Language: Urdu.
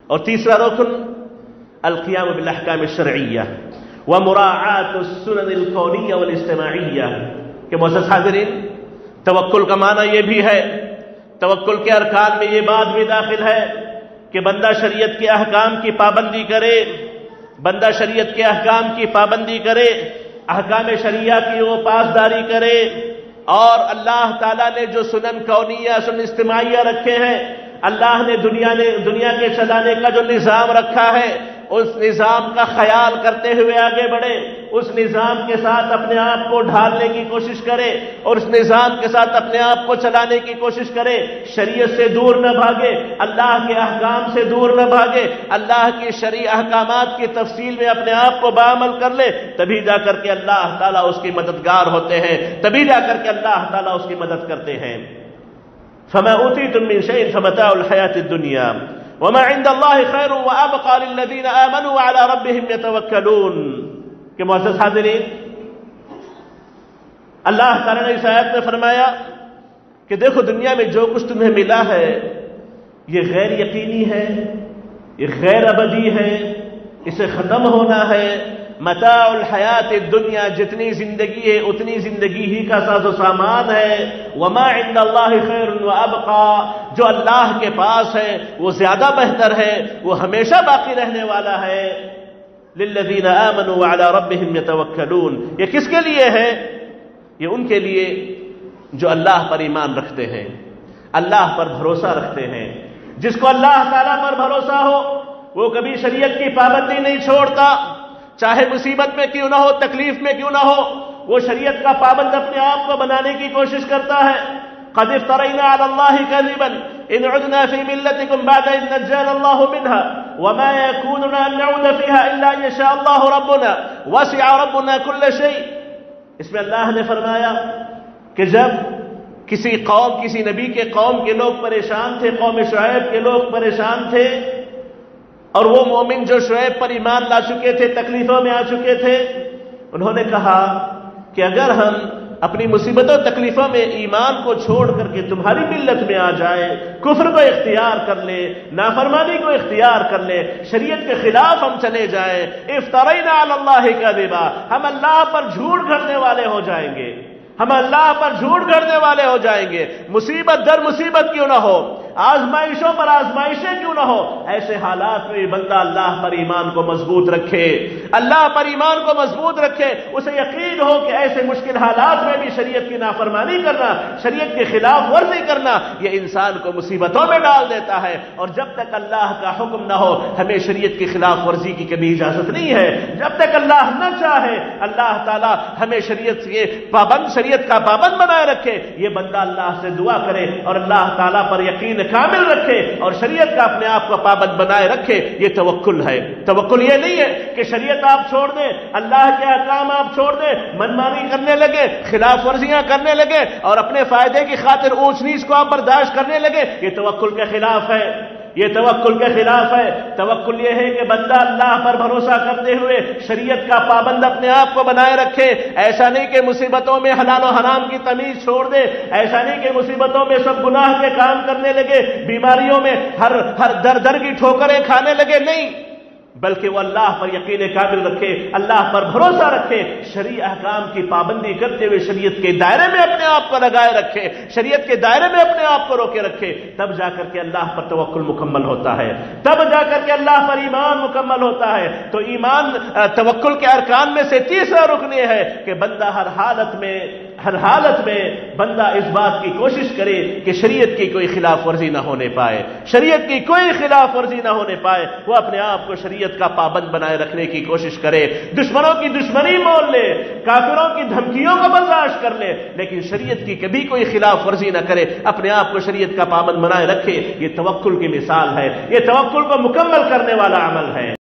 اور تیسرا رکن القیام بالاحکام الشرعیہ ومراعات السنن القولیہ والاجتماعیہ کہ معزز حاضرین، توکل کا معنی یہ بھی ہے، توکل کے ارکان میں یہ بات بھی داخل ہے کہ بندہ شریعت کے احکام کی پابندی کرے، بندہ شریعت کے احکام کی پابندی کرے، احکام شریعہ کی وہ پاسداری کرے، اور اللہ تعالیٰ نے جو سنن کونیہ سنن اجتماعیہ رکھے ہیں، اللہ نے دنیا کے چلانے کا جو نظام رکھا ہے، اس نظام کا خیال کرتے ہوئے آگے بڑھے، اس نظام کے ساتھ اپنے آپ کو ڈھالنے کی کوشش کرے اور اس نظام کے ساتھ اپنے آپ کو چلانے کی کوشش کرے، شریعت سے دور نہ بھاگے، اللہ کے احکام سے دور نہ بھاگے، اللہ کی شرعی احکامات کی تفصیل میں اپنے آپ کو بعمل کر لے، تبھی جا کر کے اللہ تعالیٰ اس کی مددگار ہوتے ہیں، تبھی جا کر کے اللہ تعالیٰ اس کی مدد کرتے ہیں۔ فما اوتیتم من شیء فمتاع الحیاۃ الدنیا وما عند اللہ خیر وابقى للذین آمنوا وعلى ربهم يتوکلون کہ معزز حاضرین، اللہ تعالیٰ نے اس آیت میں فرمایا کہ دیکھو دنیا میں جو کچھ تمہیں ملا ہے یہ غیر یقینی ہے، یہ غیر ابدی ہے، اسے ختم ہونا ہے۔ متاع الحیات الدنیا، جتنی زندگی ہے اتنی زندگی ہی کا ساز و سامان ہے۔ وما عند اللہ خیر وابقى، جو اللہ کے پاس ہے وہ زیادہ بہتر ہے، وہ ہمیشہ باقی رہنے والا ہے۔ للذین آمنوا وعلی ربهم یتوکلون، یہ کس کے لیے ہے؟ یہ ان کے لیے جو اللہ پر ایمان رکھتے ہیں، اللہ پر بھروسہ رکھتے ہیں۔ جس کو اللہ تعالیٰ پر بھروسہ ہو وہ کبھی شریعت کی پابندی نہیں چھوڑتا، چاہے مصیبت میں کیوں نہ ہو، تکلیف میں کیوں نہ ہو، وہ شریعت کا پابند اپنے آپ کو بنانے کی کوشش کرتا ہے۔ قد افترينا على الله كذبا ان عدنا في ملتكم بعد اذ نجانا الله منها وما يكون لنا ان نعود فيها الا ان يشاء الله ربنا وسع ربنا كل شيء۔ اس میں اللہ نے فرمایا کہ جب کسی نبی کے قوم کے لوگ پریشان تھے، قوم شعیب کے لوگ پریشان تھے، اور وہ مومن جو شعیب پر ایمان لا چکے تھے تکلیفوں میں آ چکے تھے، انہوں نے کہا کہ اگر ہم اپنی مصیبتوں تکلیفوں میں ایمان کو چھوڑ کر کے تمہاری ملت میں آ جائے، کفر کو اختیار کر لے، نافرمانی کو اختیار کر لے، شریعت کے خلاف ہم چلے جائیں، افترینا علی اللہ کذبا، ہم اللہ پر جھوٹ گھڑنے والے ہو جائیں گے، ہم اللہ پر جھوٹ گھڑنے والے ہو جائیں گے، مصیبت در مصیبت کیوں نہ ہو، آزمائشوں پر آزمائشیں کیوں نہ ہو، ایسے حالات میں بندہ اللہ پر ایمان کو مضبوط رکھے، اللہ پر ایمان کو مضبوط رکھے، اسے یقین ہو کہ ایسے مشکل حالات میں بھی شریعت کی نافرمانی کرنا، شریعت کے خلاف ورزی کرنا، یہ انسان کو مصیبتوں میں ڈال دیتا ہے۔ اور جب تک اللہ کا حکم نہ ہو ہمیں شریعت کی خلاف ورزی کی کبھی اجازت نہیں ہے۔ جب تک اللہ نہ چاہے اللہ تعالیٰ ہمیں شریعت کا پابند بنائے رکھے، یہ بندہ اللہ سے دعا کرے اور اللہ تعالیٰ پر یقین کامل رکھے اور شریعت کا اپنے آپ کو پابند بنائے رکھے، یہ توکل ہے۔ توکل یہ نہیں ہے کہ شریعت آپ چھوڑ دیں، اللہ کے احکام آپ چھوڑ دیں، منمانی کرنے لگے، خلاف ورزیاں کرنے لگے اور اپنے فائدے کی خاطر اونچ نیچ کو آپ برداشت کرنے لگے، یہ توکل کے خلاف ہے، یہ توکل کے خلاف ہے۔ توکل یہ ہے کہ بندہ اللہ پر بھروسہ کرتے ہوئے شریعت کا پابند اپنے آپ کو بنائے رکھے، ایسا نہیں کہ مصیبتوں میں حلال و حرام کی تمیز چھوڑ دے، ایسا نہیں کہ مصیبتوں میں سب گناہ کے کام کرنے لگے، بیماریوں میں ہر در کی ٹھوکریں کھانے لگے، نہیں، بلکہ وہ اللہ پر یقین کامل رکھے، اللہ پر بھروسہ رکھے، شرعی احکام کی پابندی کرتے ہوئے شریعت کے دائرے میں اپنے آپ کو لگائے رکھے، شریعت کے دائرے میں اپنے آپ کو روکے رکھے، تب جا کر کے اللہ پر توکل مکمل ہوتا ہے، تب جا کر کے اللہ پر ایمان مکمل ہوتا ہے۔ تو ایمان توکل کے ارکان میں سے تیسرا رکن یہ ہے کہ بندہ ہر حالت میں بندہ اس بات کی کوشش کرے کہ شریعت کی کوئی خلاف ورزی نہ ہونے پائے، شریعت کی کوئی خلاف ورزی نہ ہونے پائے، وہ اپنے آپ کو شریعت کا پابند بنائے رکھنے کی کوشش کرے، دشمنوں کی دشمنی مول لے، کافروں کی دھمکیوں کو برداشت کر لے، لیکن شریعت کی کبھی کوئی خلاف ورزی نہ کرے، اپنے آپ کو شریعت کا پابند بنائے رکھے، یہ توکل کی مثال ہے، یہ توکل کو مکمل کرنے والا عمل ہے۔